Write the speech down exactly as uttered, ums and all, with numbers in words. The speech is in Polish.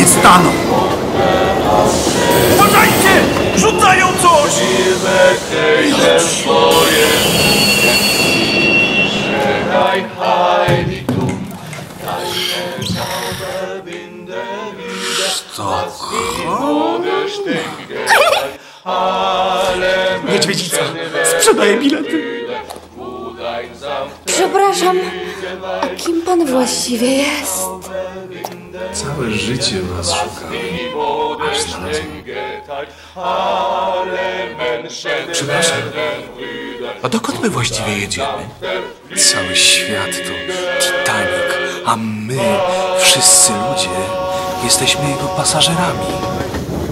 nie staną. Uważajcie! Rzucają coś! Niedźwiedzica sprzedaje bilety. Przepraszam, a kim pan właściwie jest? Całe życie was szukałem, aż znalazłem. Przepraszam, a dokąd my właściwie jedziemy? Cały świat to Titanic, a my, wszyscy ludzie, jesteśmy jego pasażerami.